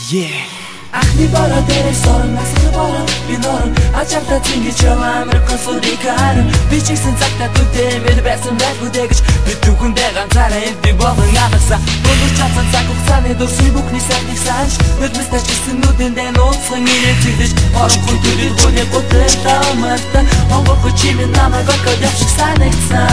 Yeah. Ахны бороо дээрээ сорон насны бороо би норон ачаалтаа цэнгэж яваа амар госурикаар би ч ихсэн цагтаа түтэмэр байсан байгуудэ гэж би түүхэндээ ганцаараа эвдээ болон ядагсаа бүгд чацсан цаг хугацааны дурсыг бүхний сайдыг санаж мэдмэстэж гисэн нүдэндээ нууцхан ирээд зэгдэж орохгүй төрөл гүний готэл таамарта онгохгүй чимэн намайг окод явшиг санагдсан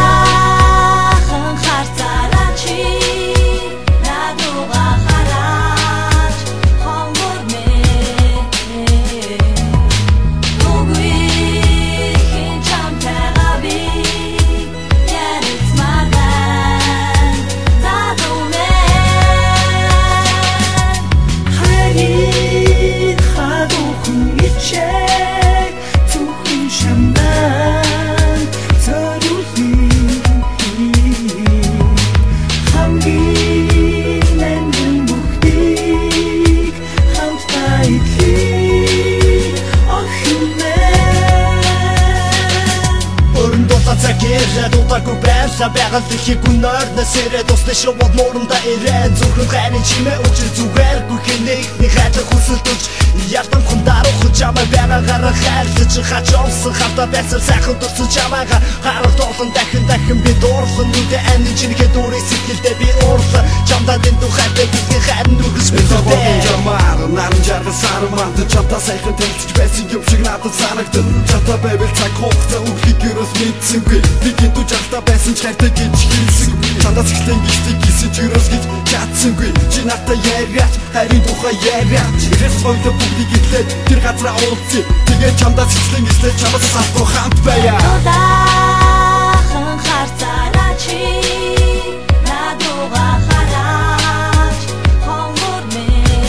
Дутаагүй байрсаа байгаль дэлхийг үнээр насэрээ тусны шовод моромда ирэн зүрхэн хайрын чимээ учир зүгээргүй хинээгний хайр хүсэлтөж ятам хундарах чамаа байгаагаар хайрлаж хачаасан хата байсаар сайхан дурсан чамаага харалт олон дахин би дуурлан нүдэ анин чингээ дүүрээ сэтгэлдээ би уурлаа чамдаа дэнд тухайтай гихээ хайрын нүгс мэдээ Жамаар наран жаргал сарманд чамтаа сайхан тэлж байсан юм шиг надад санагдсан чамтаа байвал цаг хугацаа үхлийг ерөөс мэдсэнгүй би гинтүү жахта байсан ч хайртай гэж хэлсэн чамдаа зэгтэн гисдэг гисэж ерөөс гэж чадсангүй чи надад яриач хайрын тухай яриач ирээс бойд бүгдийг итлээ тэр газраа уулзъя тэгээ чамдаа зэгтлэн гислээ чамаас авахгүй хамт байя Удахан харцаараа чи надууга хараач хонгор мэ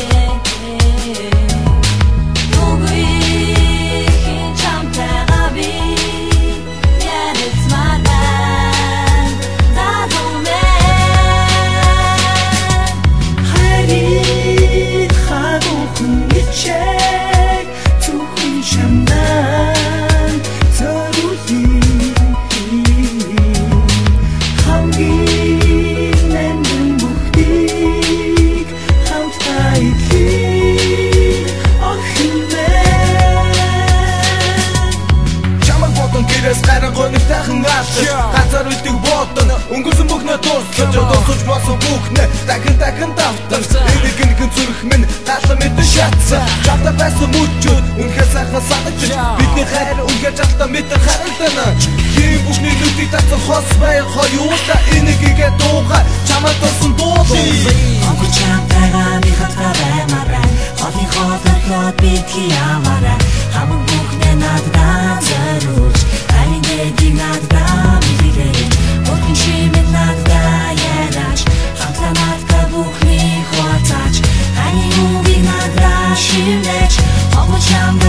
Нүгүй хин чамтайгаа би Ярец мадан дадумэ хайрын хагухан ичээ түүхэн чамдан зориулъя хамгийн нандин бүгдийг хамтдаа эдлээ охинмэ Чамаг бодон гэрээс гаран гонигтайхан алж ганцаар үлдэг бодон өнгөрсөн бүхнээ дуусгаж дуусгаж болсон бүхнээ дахин давтан эргэн зүрх минь галан мэдэн шатсан чамда байсан мөчүүд үнхээр сайхан санагдаж бидний хайр үнхээр жалтаа мэдэн харагдана хин бүхний нүдийг татсан хос бай хоёулаа энэгээ дуугаа чамд болсон дуулъя Онгор чамтайгаа би хатгаа баймараа Хоолны хоолойгоод би тиявараа Хамаг бүхнээ надад зориулж Харин дэдийг надад мэдэрэй Өргөн чимээ надад яриач Хамтаа надад бүхний хуацаач Харин үгийг надад шивнэж Онгор чам